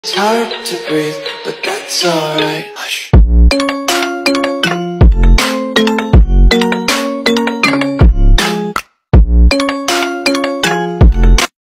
It's hard to breathe, but that's alright. Hush.